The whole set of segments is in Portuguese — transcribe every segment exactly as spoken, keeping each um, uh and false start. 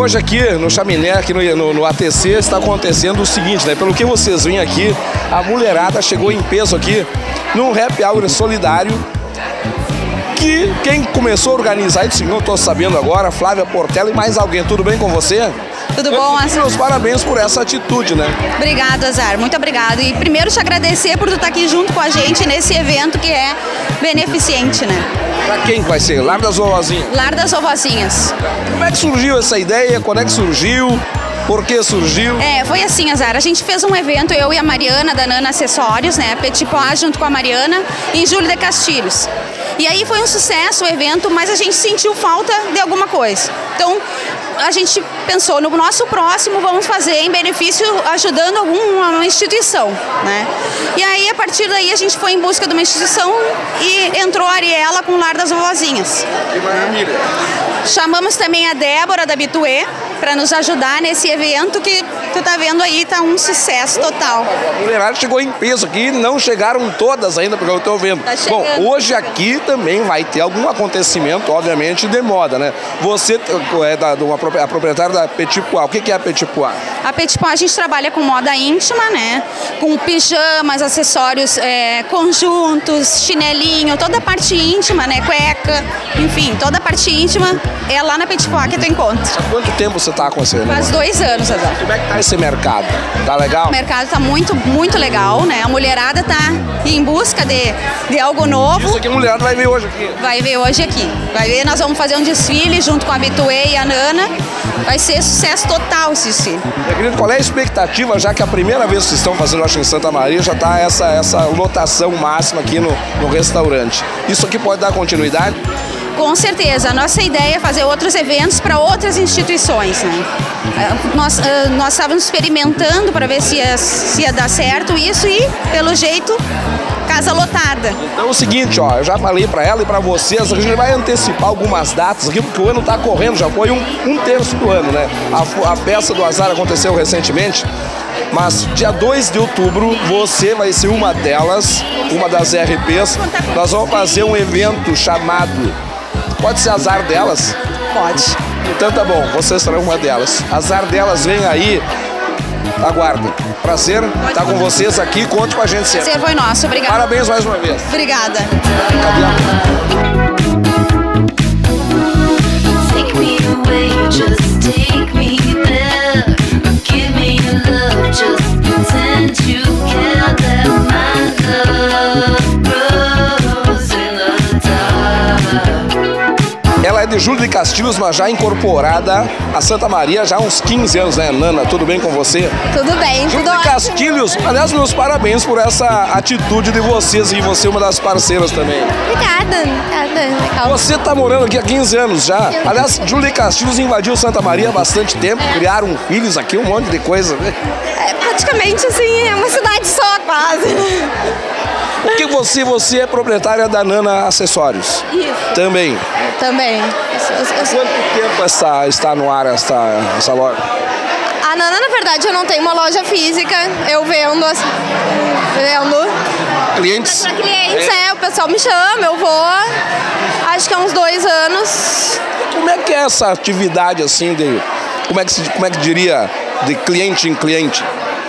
hoje aqui no Chaminé, aqui no, no, no A T C, está acontecendo o seguinte, né? Pelo que vocês veem aqui, a mulherada chegou em peso aqui num happy hour solidário que quem começou a organizar isso, não estou sabendo agora, Flávia Portela e mais alguém. Tudo bem com você? Tudo bom, Azar? Meus parabéns por essa atitude, né? Obrigado, Azar. Muito obrigado. E primeiro te agradecer por tu estar aqui junto com a gente nesse evento que é beneficente, né? Pra quem vai ser? Lar das Vovozinhas? Lar das Vovozinhas. Como é que surgiu essa ideia? Quando é que surgiu? Por que surgiu? É, foi assim, Azar. A gente fez um evento, eu e a Mariana, da Nana Acessórios, né? Petit Pois, junto com a Mariana, em Júlio de Castilhos. E aí foi um sucesso o evento, mas a gente sentiu falta de alguma coisa. Então, a gente pensou, no nosso próximo vamos fazer em benefício ajudando alguma instituição, né? E aí, a partir daí, a gente foi em busca de uma instituição e entrou a Ariela com o Lar das Vovozinhas. Que maravilha! Chamamos também a Débora da Bituê para nos ajudar nesse evento que tu tá vendo aí, tá um sucesso total. A mulherada chegou em peso aqui, não chegaram todas ainda, porque eu tô vendo. Tá Bom, hoje aqui também vai ter algum acontecimento, obviamente, de moda, né? Você é da, de uma, a proprietária da Petit Pois. O que, que é a Petit Pois? A Petit Pois a gente trabalha com moda íntima, né? Com pijamas, acessórios, é, conjuntos, chinelinho, toda a parte íntima, né? Cueca, enfim, toda a parte íntima é lá na Petit Pois que tu encontra. Há quanto tempo você tá com você? Faz dois anos, Azar. Como é que tá esse mercado? Tá legal? O mercado tá muito, muito legal, né? A mulherada tá em busca de, de algo novo. Isso aqui a mulherada vai ver hoje aqui. Vai ver hoje aqui. Vai ver, nós vamos fazer um desfile junto com a Bituê e a Nana. Vai ser sucesso total esse desfile. Minha querida, qual é a expectativa, já que a primeira vez que vocês estão fazendo, acho, em Santa Maria, já está essa, essa lotação máxima aqui no, no restaurante. Isso aqui pode dar continuidade? Com certeza. A nossa ideia é fazer outros eventos para outras instituições, né? Nós, nós estávamos experimentando para ver se ia, se ia dar certo isso e, pelo jeito, casa lotada. Então é o seguinte, ó, eu já falei para ela e para vocês, a gente vai antecipar algumas datas aqui, porque o ano está correndo, já foi um, um terço do ano, né? A, a peça do Azar aconteceu recentemente, mas dia dois de outubro você vai ser uma delas, uma das R Ps. Nós vamos fazer um evento chamado... Pode ser Azar delas? Pode. Então tá bom, vocês serão uma delas. Azar delas, vem aí, aguardem. Prazer estar com vocês aqui, conte com a gente sempre. Prazer foi nosso, obrigada. Parabéns mais uma vez. Obrigada. Cadê a... Take me away, just take me there. Give me your love, just pretend you care that my love grows in the dark. Ela é de Júlio de Castilhos, mas já incorporada a Santa Maria já há uns quinze anos, né, Nana? Tudo bem com você? Tudo bem, Júlio tudo de Castilhos, aliás, meus parabéns por essa atitude de vocês e você uma das parceiras também. Obrigada, obrigada. Legal. Você tá morando aqui há quinze anos já. Aliás, Júlio de Castilhos invadiu Santa Maria há bastante tempo, criaram filhos aqui, um monte de coisa, né? É, praticamente assim, é uma cidade só, quase. Porque você, você é proprietária da Nana Acessórios. Isso. Também. Também. Quanto tempo está, está no ar essa, essa loja? A Nana, na verdade, eu não tenho uma loja física. Eu vendo, assim, vendo. Clientes? Para clientes, é. O pessoal me chama, eu vou. Acho que há uns dois anos. Como é que é essa atividade assim de, como é que se, como é que diria, de cliente em cliente?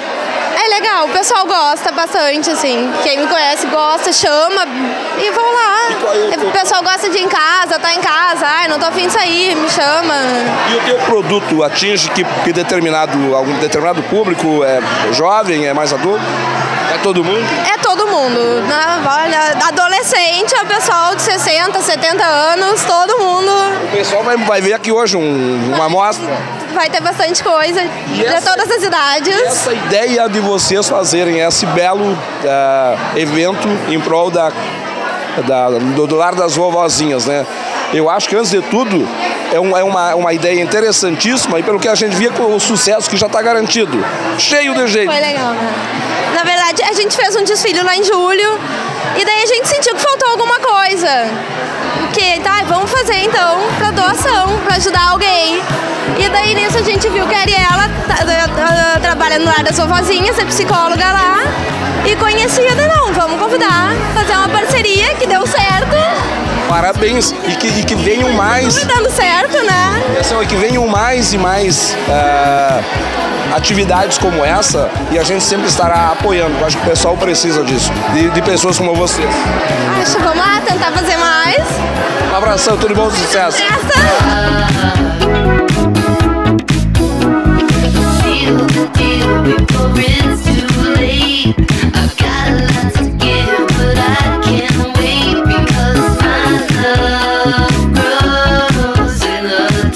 É legal, o pessoal gosta bastante, assim. Quem me conhece gosta, chama e vão lá. O pessoal gosta de ir em casa, tá em casa, ai, não tô afim de sair, me chama. E o teu produto atinge que, que determinado, algum determinado público? É jovem, é mais adulto? É todo mundo? É todo mundo, né? Olha, adolescente, é o pessoal de sessenta, setenta anos, todo mundo. O pessoal vai, vai ver aqui hoje um, uma amostra. Vai ter bastante coisa de essa, todas as idades. Essa ideia de vocês fazerem esse belo uh, evento em prol da, da, do, do Lar das Vovozinhas, né? Eu acho que, antes de tudo, é, um, é uma, uma ideia interessantíssima e, pelo que a gente via, com o sucesso que já está garantido. Cheio de jeito. Foi legal, né? Na verdade, a gente fez um desfile lá em julho e daí a gente sentiu que faltou alguma coisa. Porque, tá, vamos fazer então pra doação, pra ajudar alguém. E daí nisso a gente viu que a Ariela tá, tá, tá, trabalha no Lar das Vovozinhas, é psicóloga lá. E conhecia, não, vamos convidar, fazer uma parceria que deu certo. Parabéns. E que, e que venham mais. Tudo dando certo, né? E que venham mais e mais uh, atividades como essa e a gente sempre estará apoiando. Eu acho que o pessoal precisa disso, de, de pessoas como vocês. Acho, vamos lá tentar fazer mais. Um abração, tudo bom, sucesso. Seal the deal before it's too late. I've got a lot to give, but I can't wait because my love grows in the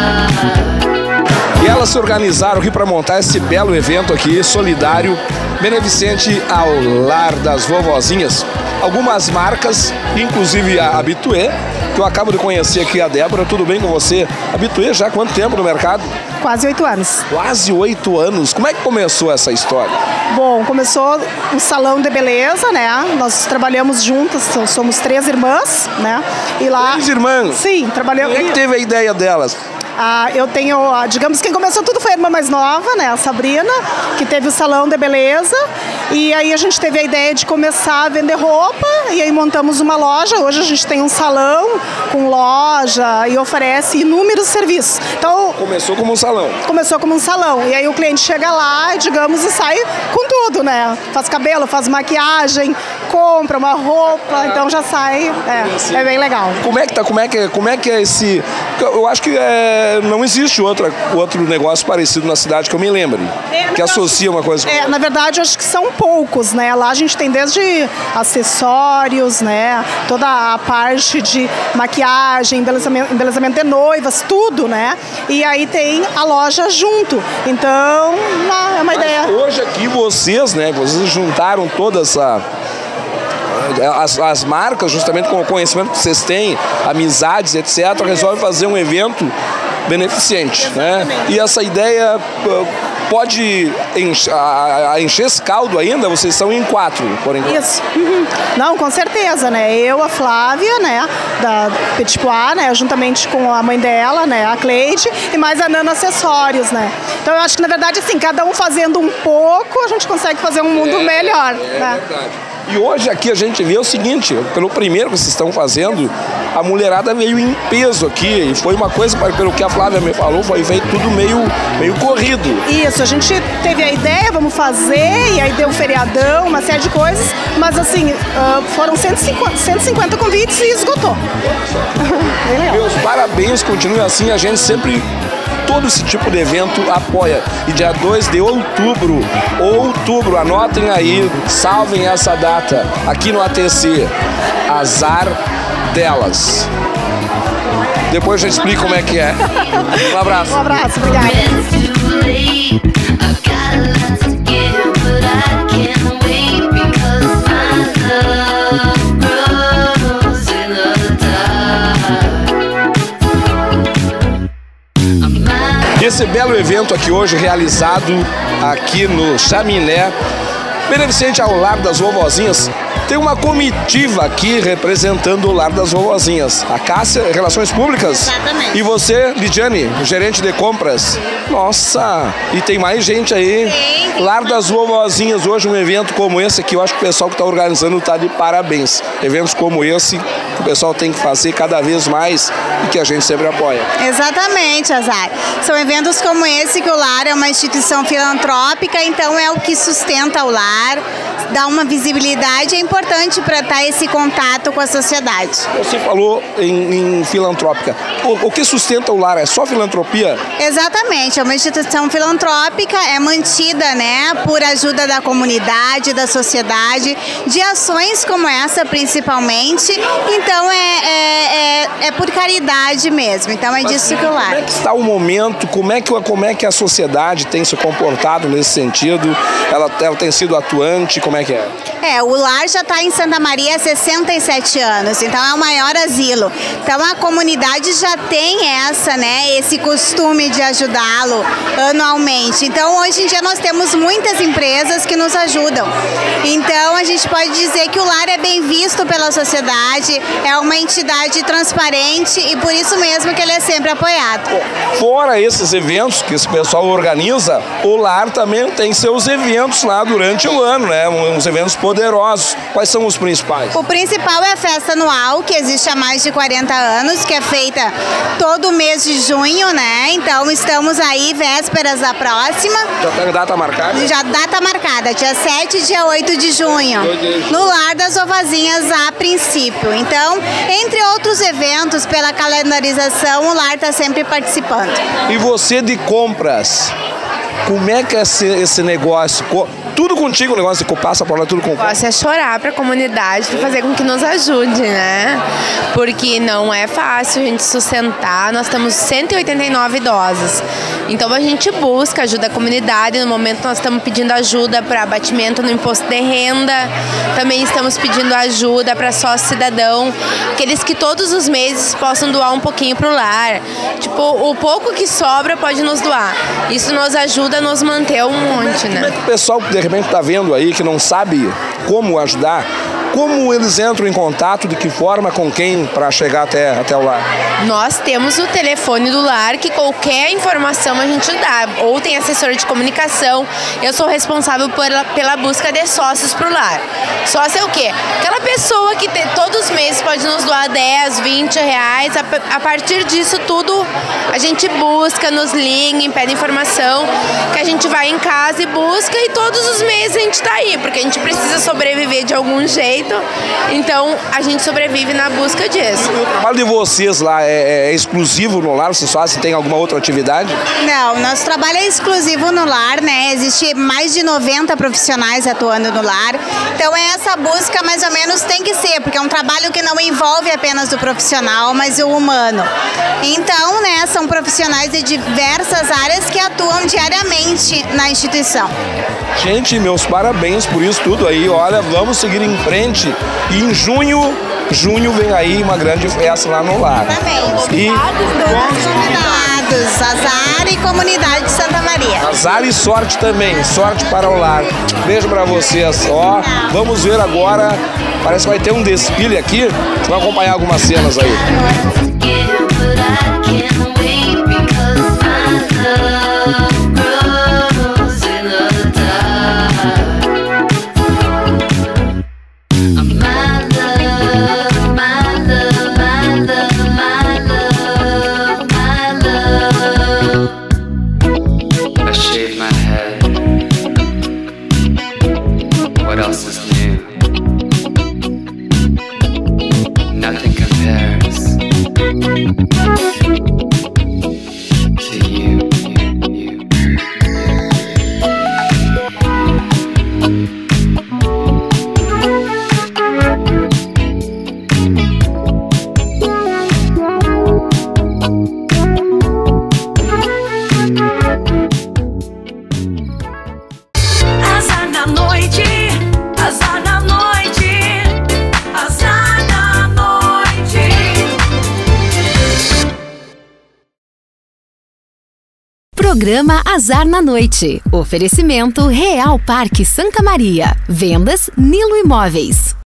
dark. E elas se organizaram aqui para montar esse belo evento aqui, solidário, beneficente ao Lar das Vovozinhas. Algumas marcas, inclusive a Habitué, que eu acabo de conhecer aqui, a Débora. Tudo bem com você? Habitué já há quanto tempo no mercado? Quase oito anos. Quase oito anos. Como é que começou essa história? Bom, começou um salão de beleza, né? Nós trabalhamos juntas, somos três irmãs, né? E lá... Três irmãs? Sim, trabalhamos... Quem é que teve a ideia delas? Ah, eu tenho, digamos, quem começou tudo foi a irmã mais nova, né, a Sabrina, que teve o salão de beleza, e aí a gente teve a ideia de começar a vender roupa, e aí montamos uma loja. Hoje a gente tem um salão com loja e oferece inúmeros serviços. Então, começou como um salão. Começou como um salão, e aí o cliente chega lá, digamos, e sai com tudo, né, faz cabelo, faz maquiagem, compra uma roupa, então já sai, é, é bem legal. Como é que tá, como é que, como é que é esse... Eu acho que é, não existe outra, outro negócio parecido na cidade que eu me lembre, é, que associa uma coisa com é, na verdade, eu acho que são poucos, né? Lá a gente tem desde acessórios, né? Toda a parte de maquiagem, embelezamento, embelezamento de noivas, tudo, né? E aí tem a loja junto. Então, é uma Mas ideia. Hoje aqui vocês, né? Vocês juntaram toda essa... As, as marcas, justamente com o conhecimento que vocês têm, amizades, etcétera, resolvem fazer um evento beneficente, né? E essa ideia pode encher, a, a encher esse caldo ainda? Vocês são em quatro, por enquanto. Isso. Uhum. Não, com certeza, né? Eu, a Flávia, né? Da Petit Pois, né? Juntamente com a mãe dela, né? A Cleide, e mais a Nana Acessórios, né? Então eu acho que, na verdade, assim, cada um fazendo um pouco, a gente consegue fazer um mundo é, melhor. É né? verdade. E hoje aqui a gente vê o seguinte, pelo primeiro que vocês estão fazendo, a mulherada veio em peso aqui, e foi uma coisa, pelo que a Flávia me falou, foi feito tudo meio, meio corrido. Isso, a gente teve a ideia, vamos fazer, e aí deu um feriadão, uma série de coisas, mas assim, uh, foram cento e cinquenta convites e esgotou. Meus parabéns, continue assim, a gente sempre... Todo esse tipo de evento apoia. E dia dois de outubro, outubro, anotem aí, salvem essa data, aqui no A T C, Azar Delas. Depois eu explico como é que é. Um abraço. Um abraço, obrigada. It's too late. I've got a lot to give, but I can't wait because my love grows in the dark. Esse belo evento aqui hoje, realizado aqui no Chaminé, beneficente ao Lar das Vovozinhas, tem uma comitiva aqui representando o Lar das Vovozinhas. A Cássia, Relações Públicas. Exatamente. E você, Lidiane, gerente de compras. Nossa, e tem mais gente aí. Tem, tem Lar das Vovozinhas, hoje um evento como esse aqui, eu acho que o pessoal que está organizando está de parabéns. Eventos como esse, o pessoal tem que fazer cada vez mais e que a gente sempre apoia. Exatamente, Azar. São eventos como esse que o Lar é uma instituição filantrópica, então é o que sustenta o Lar, dá uma visibilidade, é importante para estar esse contato com a sociedade. Você falou em, em filantrópica. O, o que sustenta o Lar? É só filantropia? Exatamente, é uma instituição filantrópica, é mantida, né, por ajuda da comunidade, da sociedade, de ações como essa principalmente, então é, é, é, é por caridade mesmo, então é disso que o Lar. Como é que está o momento, como é que, como é que a sociedade tem se comportado nesse sentido? Ela, ela tem sido atuante, como é que é? É, o Lar já está em Santa Maria há sessenta e sete anos, então é o maior asilo. Então a comunidade já tem essa, né, esse costume de ajudá-lo anualmente. Então hoje em dia nós temos muitas empresas que nos ajudam. Então a gente pode dizer que o Lar é bem visto pela sociedade, é uma entidade transparente e por isso mesmo que ele é sempre apoiado. Fora esses eventos que esse pessoal organiza, o Lar também tem seus eventos lá durante o ano, né? Uns eventos poderosos. Quais são os principais? O principal é a festa anual, que existe há mais de quarenta anos, que é feita todo mês de junho, né? Então estamos aí, vésperas da próxima. Já tem data marcada? Já data marcada, dia sete e dia oito de junho, no Lar das Ovazinhas a princípio. Então, entre outros eventos, pela calendarização, o Lar está sempre participando. E você de compras, como é que é esse, esse negócio? Tudo contigo o negócio que passa por lá, tudo com... O negócio é chorar para a comunidade, para fazer com que nos ajude, né? Porque não é fácil a gente sustentar. Nós temos cento e oitenta e nove idosos. Então a gente busca ajuda a comunidade. No momento nós estamos pedindo ajuda para abatimento no imposto de renda. Também estamos pedindo ajuda para sócio cidadão. Aqueles que todos os meses possam doar um pouquinho para o lar. Tipo, o pouco que sobra pode nos doar. Isso nos ajuda a nos manter um monte, né? O pessoal que de repente está vendo aí, que não sabe como ajudar, como eles entram em contato, de que forma, com quem, para chegar até, até o lar? Nós temos o telefone do lar, que qualquer informação a gente dá, ou tem assessor de comunicação. Eu sou responsável pela, pela busca de sócios para o lar. Sócio é o quê? Aquela pessoa que te, todos os meses pode nos doar dez, vinte reais. A, a partir disso tudo a gente busca, nos liga, pede informação, que a gente vai em casa e busca, e todos os meses a gente está aí, porque a gente precisa sobreviver de algum jeito. Então a gente sobrevive na busca disso. O trabalho de vocês lá é, é exclusivo no lar? Vocês fazem, tem alguma outra atividade? Não, nosso trabalho é exclusivo no lar, né? Existe mais de noventa profissionais atuando no lar. Então é essa busca, mais ou menos, tem que ser, porque é um trabalho que não envolve apenas o profissional, mas o humano. Então, né, são profissionais de diversas áreas que atuam diariamente na instituição. Gente, meus parabéns por isso tudo aí. Olha, vamos seguir em frente. E em junho, junho vem aí uma grande festa lá no lar. Exatamente. E convidados, Azar e Comunidade de Santa Maria. Azar e sorte também, sorte para o lar. Beijo para vocês. Ó, vamos ver agora, parece que vai ter um desfile aqui. Vamos acompanhar algumas cenas aí. Programa Azar na Noite. Oferecimento Real Parque Santa Maria. Vendas Nilo Imóveis.